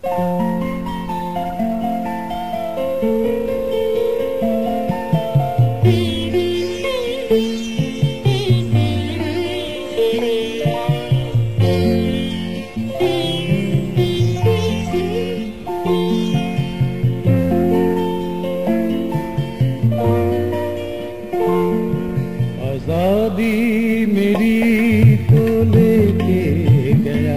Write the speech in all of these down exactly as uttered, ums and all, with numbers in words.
आजादी मेरी तो लेके गया,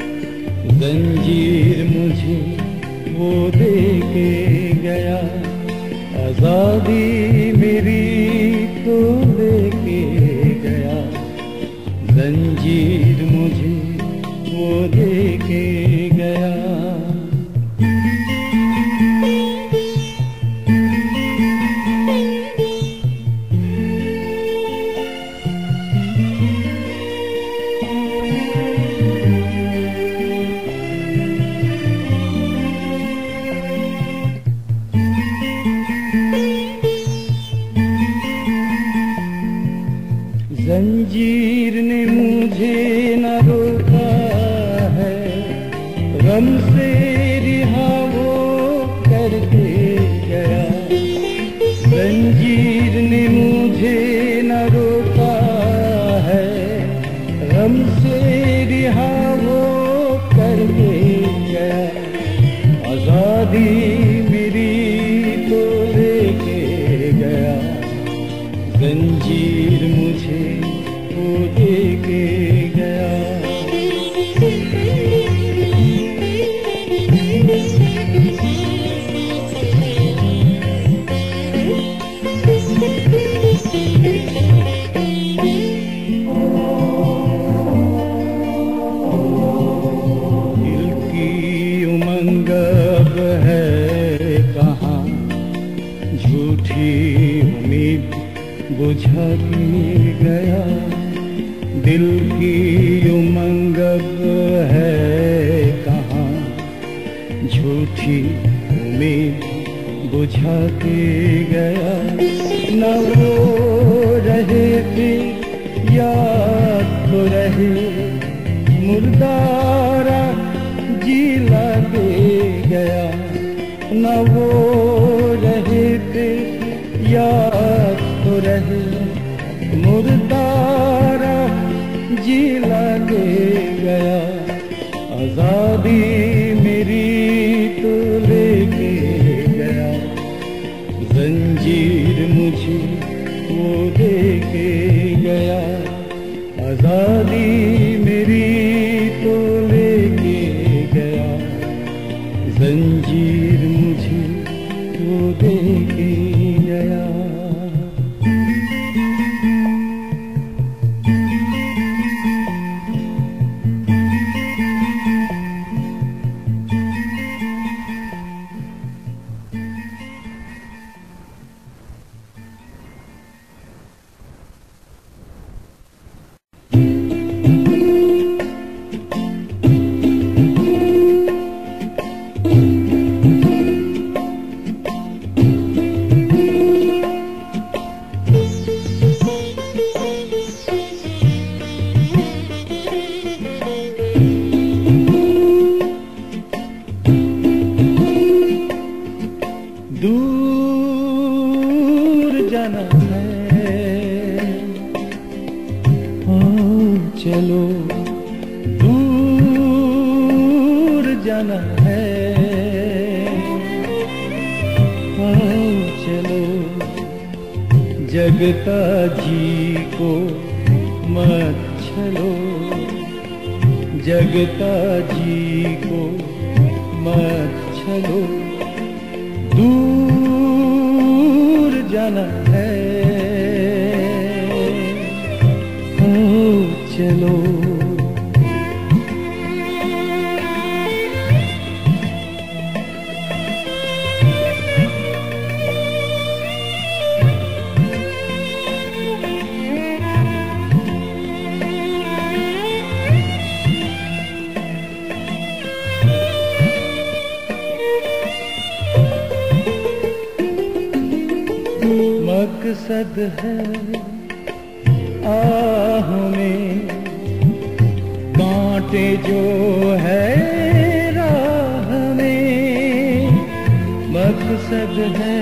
जंजीर मुझे वो दे के गया। आजादी मेरी तो लेके गया, जंजीर मुझे वो दे के गया। जंजीर ने मुझे न रोका है, गम से रिहा वो करके गया। जंजीर ने मुझे न रोका है, गम से रिहा वो करके गया। आजादी मेरी तो लेके गया, जंजीर मुझे वो दे के गया। दिल की उमंग अब है कहाँ, झूठी उम्मीद बुझा के गया। दिल की उमंग अब है कहाँ, झूठी उम्मीद बुझा के गया। न वो रहे थे याद तो रहे, मुर्दारा जी लगे गया। न वो रहे थे याद तो रहे, मुर्दारा जी लगे गया। आजादी मेरी तो लेके गया, जंजीर मुझे वो दे के गया। आजादी मेरी तो लेके गया, जंजीर मुझे वो दे के गया। दूर जाना है, आओ चलो दूर जाना है। आओ चलो जगता जी को मत छलो, जगता जी को मत छलो। दूर जाना है, आओ चलो। मकसद है आह में कांटे जो है राह दूर है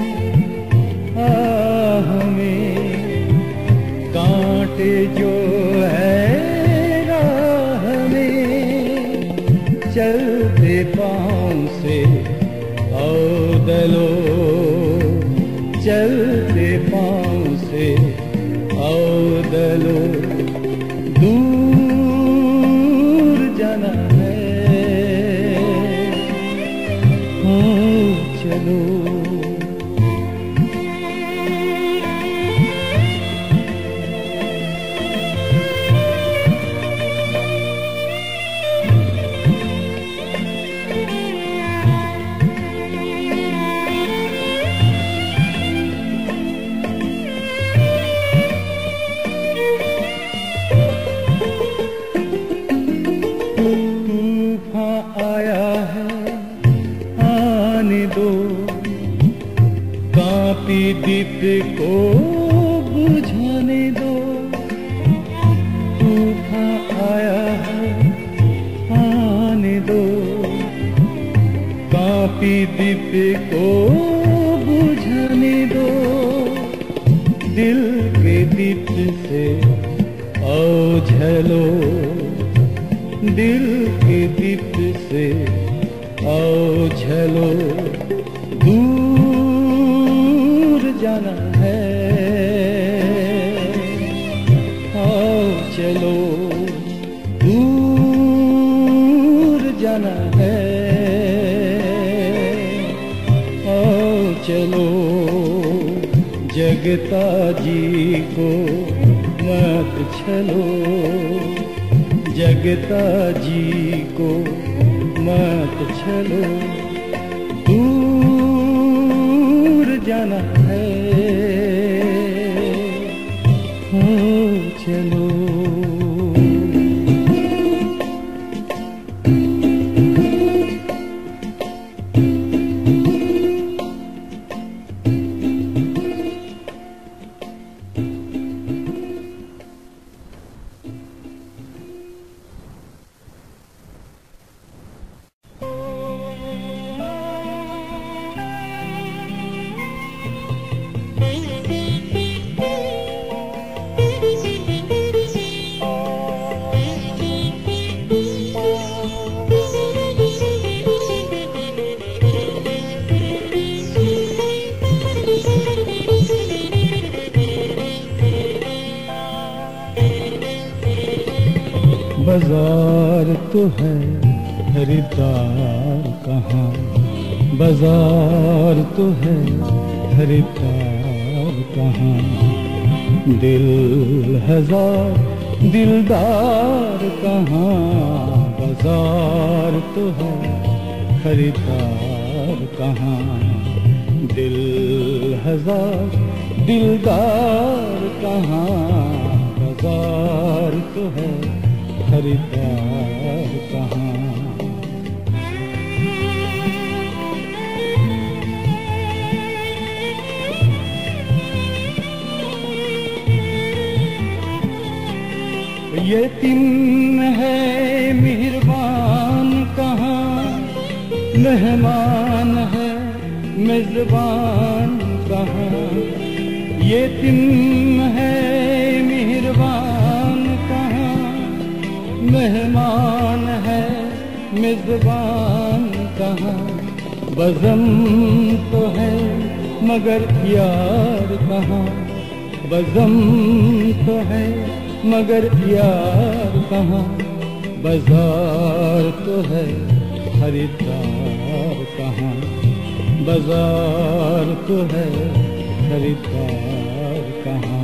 आह में, कांटे जो है राह में, चलते पाँव से औदलो, चलते पाँव से औदलो, दूर जाना है, हाँ चलो। दीप को बुझाने दो, तूफान आया है आने दो, कांपी दीप को बुझाने दो, दिल के दीप से ओझलो, दिल के दीप से ओझलो, जाना है, आओ चलो, दूर जाना है, आओ चलो, जगता जी को मत छलो, जगता जी को मत छलो, दूर जाना है, हो चलो। बाजार तो है खरीदार कहाँ, बाजार तो है खरीदार कहाँ, दिल हजार दिलदार कहाँ, बाजार तो है खरीदार कहाँ, दिल हजार दिलदार कहाँ, बाजार तो है खरीदार कहाँ। यतीम है मेहरबान कहाँ, मेहमान है मेजबान कहाँ, यतीम है मेहरबान कहाँ, मेहमान है मेजबान कहाँ, बज़म तो है मगर यार कहाँ, बज़म तो है मगर यार कहाँ, बाजार तो है खरीदार कहाँ, बाजार तो है खरीदार कहाँ।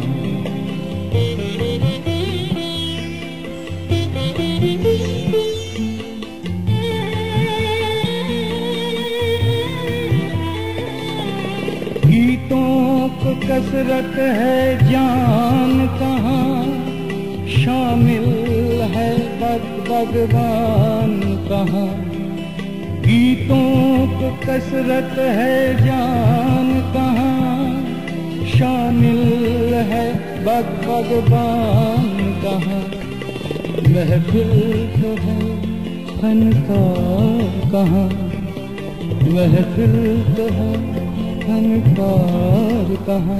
गीतों को कसरत है जान कहाँ, शामिल है बग भगवान कहाँ, गीतों को कसरत है जान कहाँ, शामिल है बग भगवान कहाँ, महफिल तो है फनकार कहाँ, महफिल तो है फनकार कहाँ,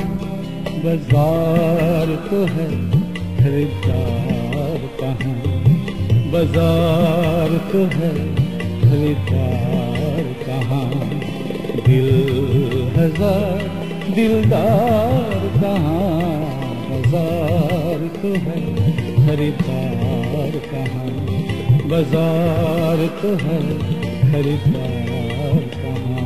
बाजार तो है खरीदार कहाँ, बाजार तो है खरीदार कहाँ, दिल हजार दिलदार कहाँ, बाजार तो है खरीदार कहाँ, बाजार तो है खरीदार कहाँ।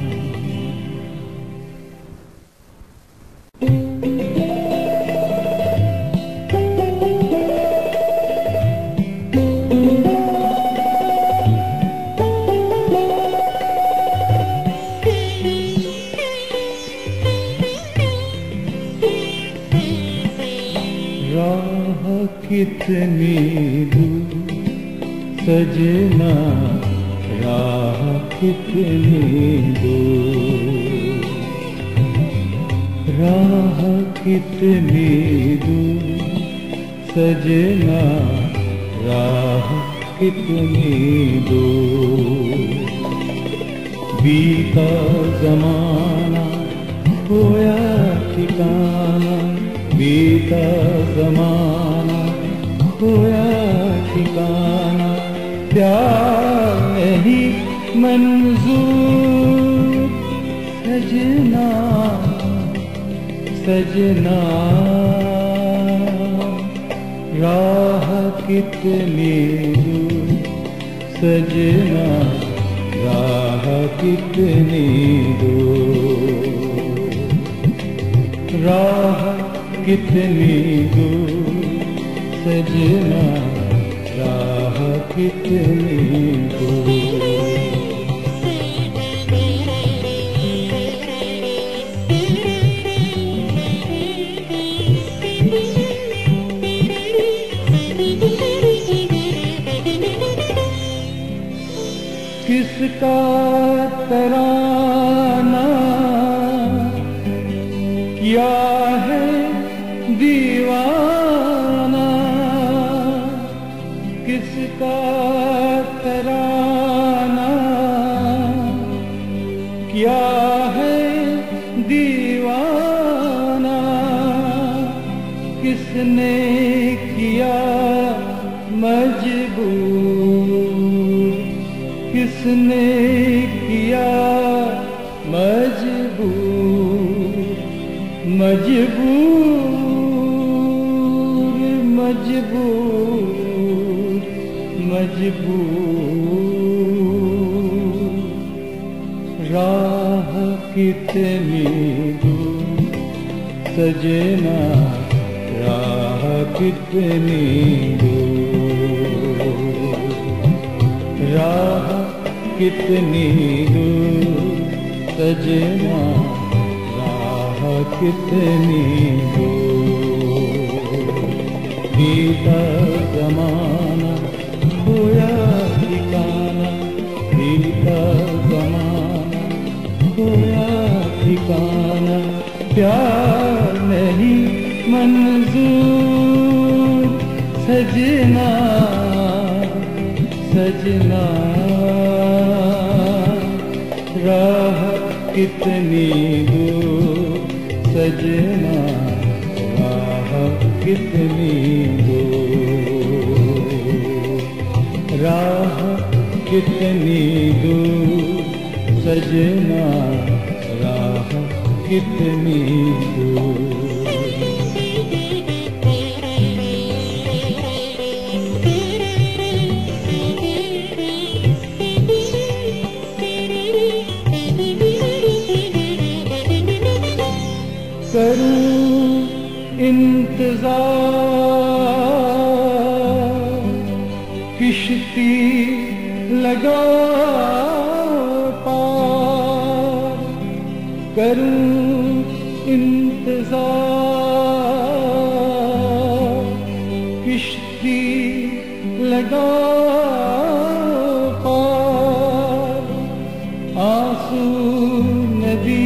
राह कितनी दूर सजना, राह कितनी दूर, राह कितनी दूर सजना, राह कितनी दूर, बीता जमाना खोया ठिकाना, बीता जमाना खोया ठिकाना, प्यार नहीं मंजूर सजना, सजना, राह कितनी दूर सजना, राह कितनी दूर, राह कितनी दूर सजना, राह कितनी दूर। किसका तराना क्या है दीवाना, किसका तराना क्या है दीवाना, किसने किया मजबूर, किसने किया मजबूर, मजबूर, मजबूर, मजबूर, राह कितनी दूर सजना, राह कितनी दूर, राह कितनी दूर सजना, राह कितनी दूर, बीता जमाना खोया ठिकाना, बीता जमाना खोया ठिकाना, प्यार नहीं मंजूर सजना, सजना, राह कितनी दूर सजना, राह कितनी दूर, राह कितनी दूर सजना, राह कितनी दूर। करूं इंतजार किश्ती लगा पार, करूं इंतजार किश्ती लगा पार, आंसू नदी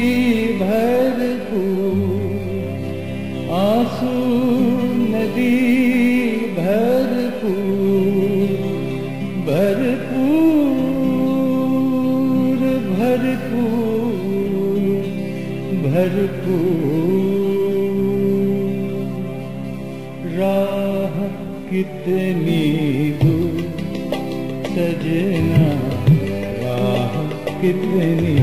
आंसू नदी भरपूर, भरपूर, भरपूर राह कितनी दूर सजना राह कितनी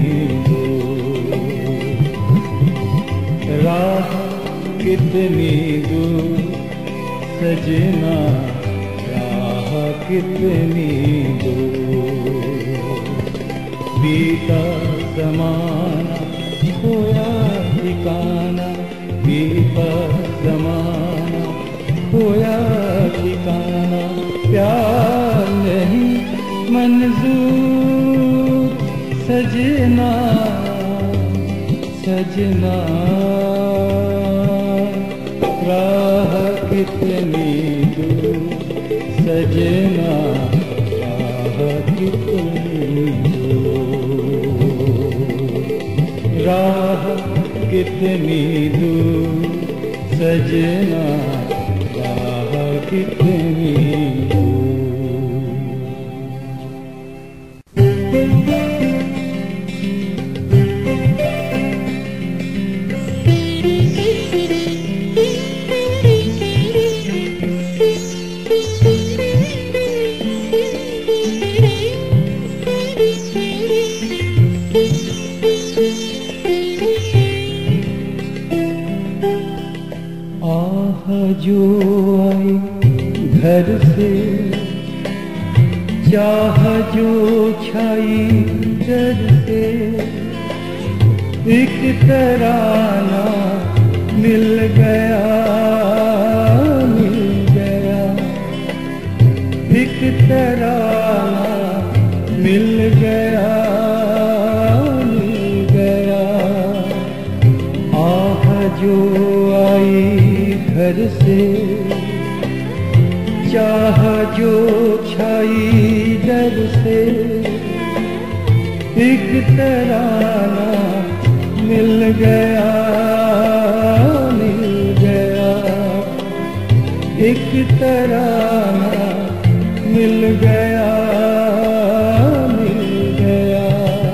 दूर राह कितनी दूर सजना राह कितनी दूर बीता ज़माना खोया ठिकाना बीता ज़माना खोया ठिकाना प्यार नहीं मंजूर सजना सजना राह कितनी दूर सजना राह कितनी दूर राह कितनी दूर सजना राह कितनी जो आई घर से चाह जो छाई डर से एक तराना मिल गया मिल गया एक तराना मिल गया मिल गया आह जो आई घर से चाह जो छाई डर से एक तराना मिल गया मिल गया एक तराना मिल गया मिल गया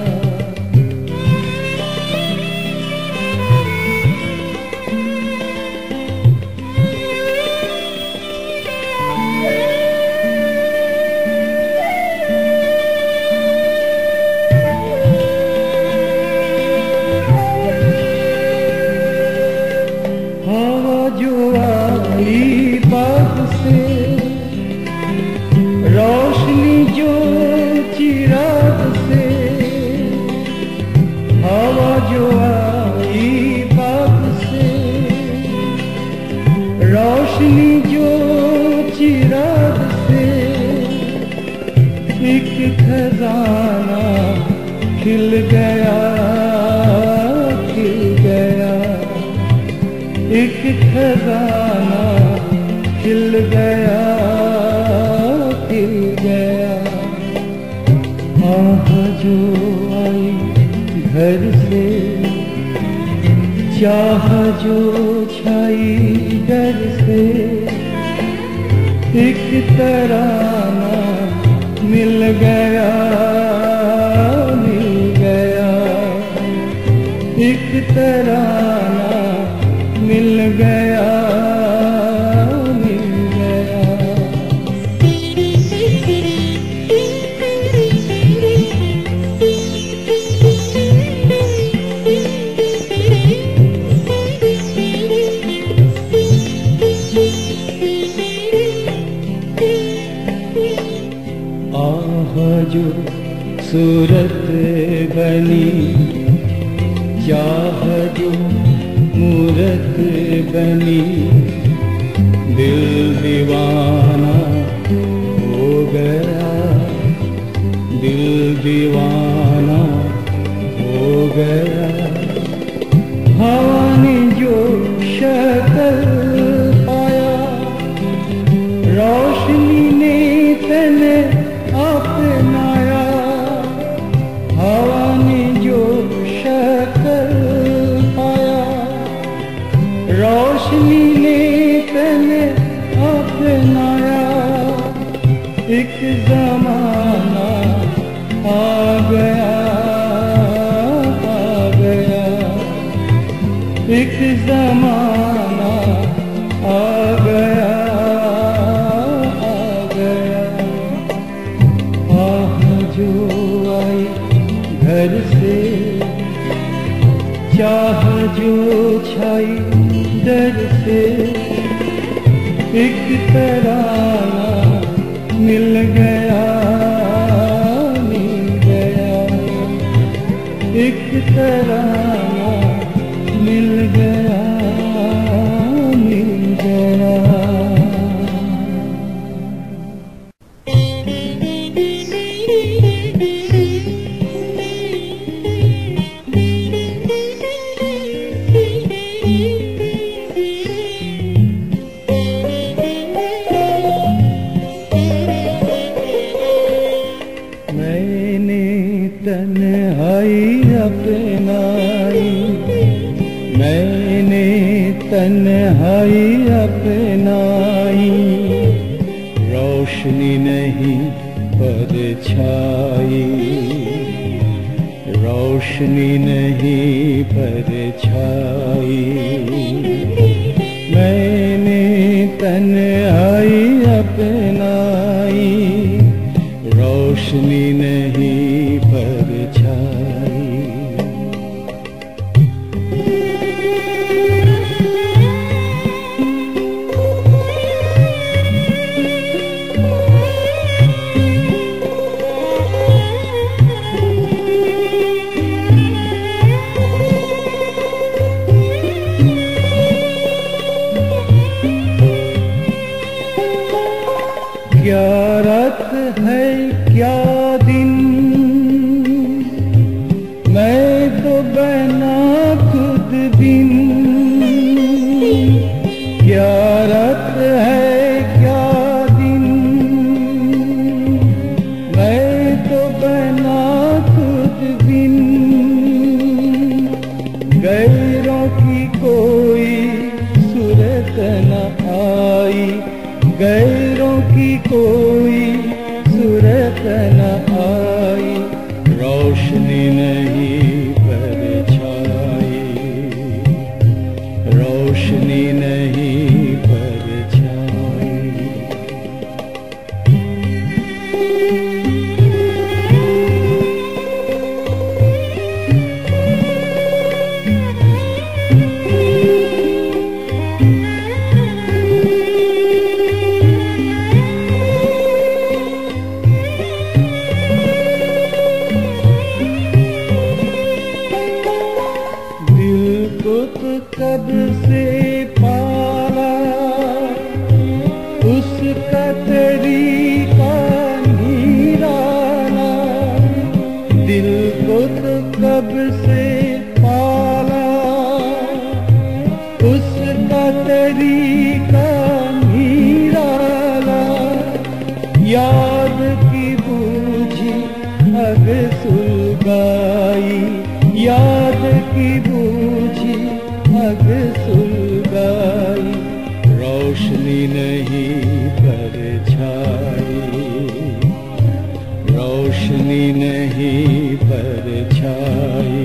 रोशनी जो चिराग से हवा जो आई बाग से रोशनी जो चिराग से एक खजाना खिल गया खिल गया एक खजाना खिल गया खिल गया आह जो आई घर से चाह जो छाई डर से एक तराना मिल गया मिल गया एक तराना मिल गया जो सूरत बनी चाह जो मूरत बनी दिल दीवाना हो गया दिल दीवाना हो गया हवा ने जो शक्ल पाया रोशनी ने तने अपनाया हवा ने जो शक्ल पाया रोशनी ने तने अपनाया एक ज़माना आ गया आ गया एक जमाना आ गया आ गया। आह जो आई घर से, चाह जो छाई दर से, एक तराना मिल गया मिल गया। एक तराना मिल गया मिल गया। मैंने तन्हाई अपनाई, मैंने तन्हाई अपनाई, रोशनी नहीं परछाई, रोशनी नहीं परछाई। मैंने तन्हाई अपनाई, रोशनी नहीं परछाई। क्या रात है क्या दिन, मैं तो बना खुद बिन। क्या रात है क्या दिन, मैं तो बना खुद बिन। गैरों की कोई सूरत न आई, गैरों की कोई सूरत न आई, रोशनी नहीं परछाई, रोशनी नहीं परछाई। कब से पाला उसका तरीका निराला, दिल को तो कब से पाला उसका तरीका निराला। याद की बूझी अग सुलगाई, याद की बूझी अग सुलगाई, रोशनी नहीं परछाई, रोशनी नहीं परछाई।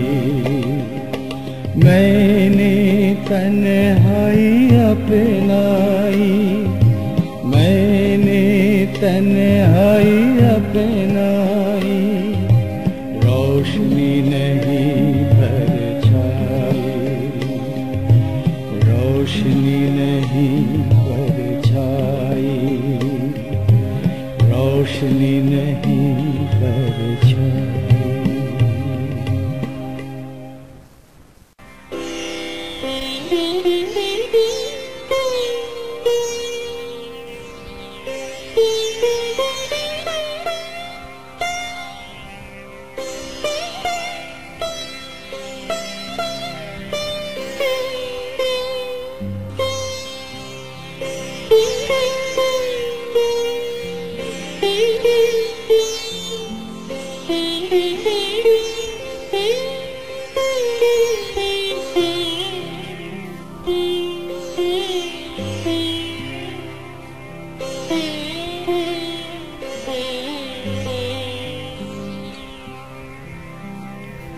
मैंने तन्हाई अपनाई, मैंने तन्हाई अपनाई, रोशनी नहीं परछाई, रोशनी नहीं परछाई, रोशनी नहीं परछाई।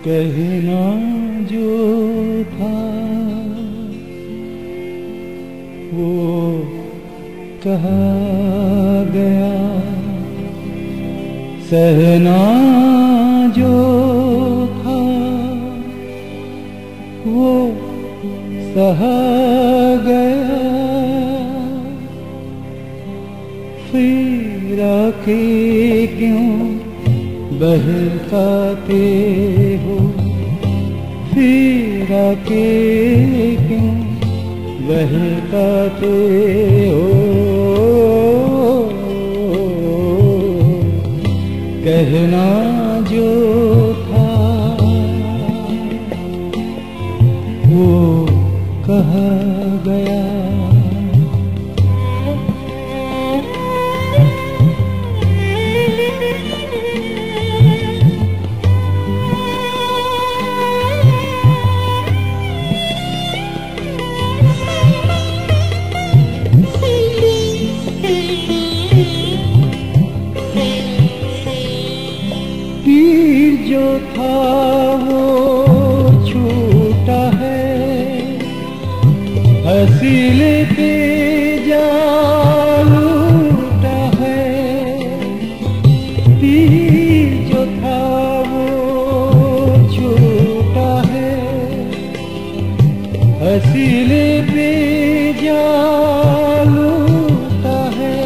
कहना जो था वो कहा गया, सहना जो था वो सहा गया। फिर आके क्यों बहकाते हो, फिर आके क्यों बहकाते हो। कहना जो था वो कहा गया। तीर जो था वो छूटा है, हंसी लेते जा लूटा है। तीर जो था वो छूटा है, हंसी लेते जा लूटा है।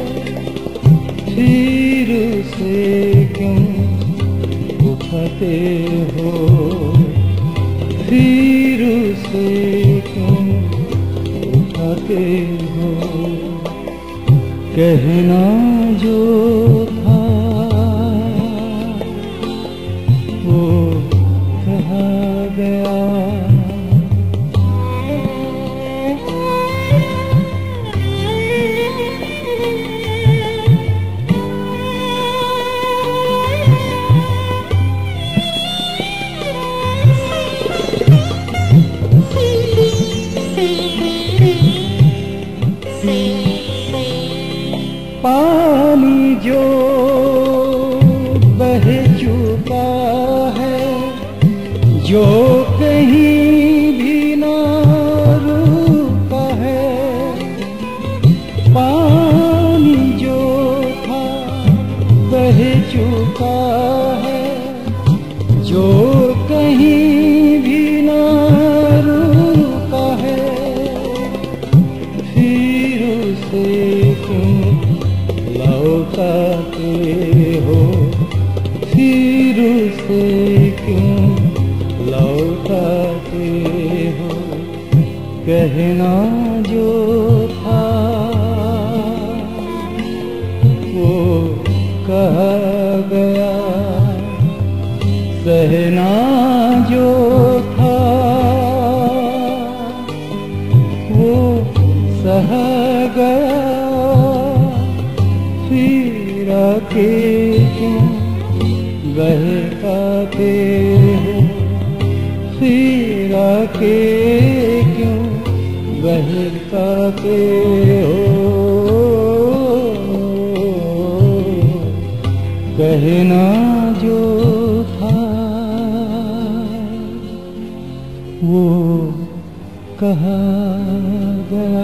फिर उसे क्यों उठाते हो, फिर उसे क्यों उठाते हो। कहना जो था वो कहा गया। पानी जो बह चुका है, जो कहीं भी ना रुका है। पानी जो था बह चुका है, जो कहीं भी ना रुका है। फिर उसे क्यों लौटाते हो, फिर उसे क्यों लौटाते हो। कहना जो था वो कहा गया, सहना जो था वो सहा गया। फिर आके क्यों बहकाते हो, फिर आके क्यों बहकाते हो। कहना जो था वो कहा गया।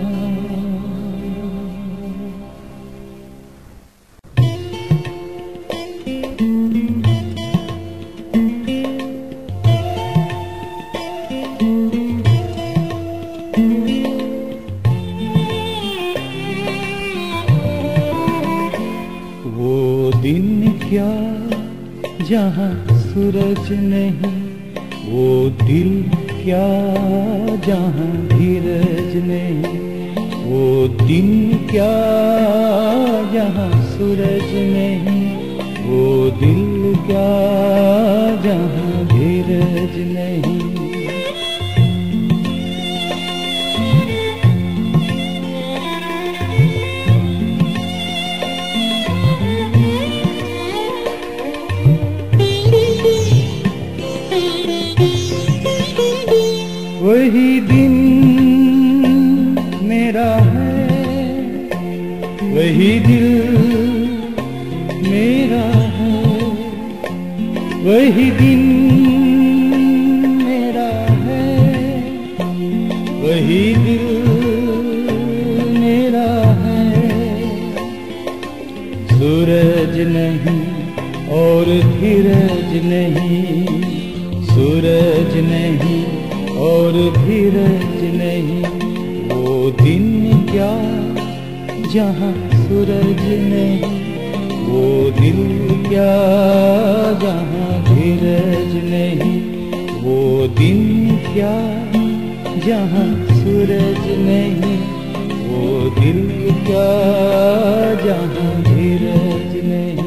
वो दिन क्या जहाँ सूरज नहीं, वो दिल क्या जहाँ धीरज नहीं। वो दिन क्या जहाँ सूरज नहीं, वो दिल क्या जहाँ धीरज नहीं। वही दिन मेरा है, वही दिल मेरा है, वही दिन यही दिल मेरा है, सूरज नहीं और धीरज नहीं, सूरज नहीं और धीरज नहीं। वो दिन क्या जहाँ सूरज नहीं, वो दिल क्या जहाँ धीरज नहीं। वो दिन क्या जहाँ सूरज नहीं, वो दिल क्या जहाँ धीरज नहीं।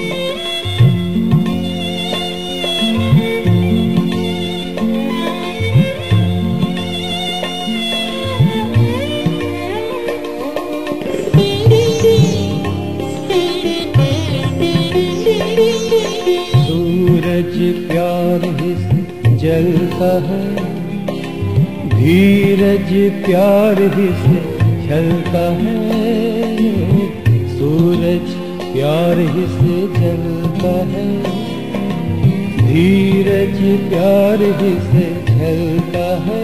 सूरज प्यार ही से जलता है, धीरज प्यार ही से चलता है। सूरज प्यार ही से जलता है, धीरज प्यार ही से चलता है।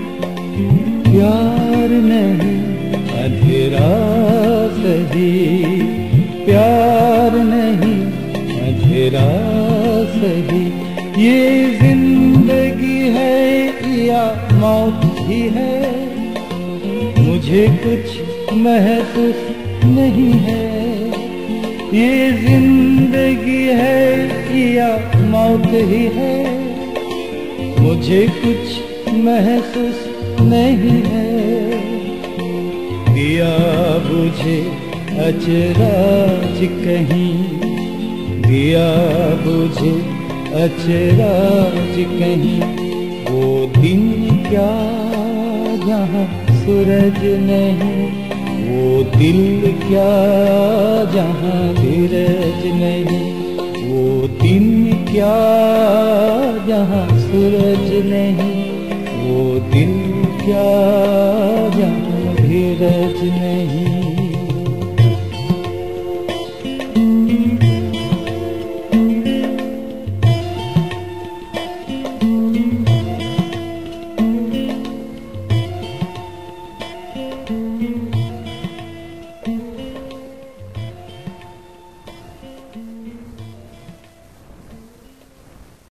प्यार नहीं अंधेरा सही, प्यार नहीं अंधेरा सही। ये जिंदगी है या मौत ही है, मुझे कुछ महसूस नहीं है। ये जिंदगी है या मौत ही है, मुझे कुछ महसूस नहीं है। दिया बुझे अचराज कहीं, दिया बुझे अचराज कहीं। वो दिन क्या जहाँ सूरज नहीं, वो दिल क्या जहाँ धीरज नहीं। वो दिन क्या जहाँ सूरज नहीं, वो दिल क्या जहाँ धीरज नहीं।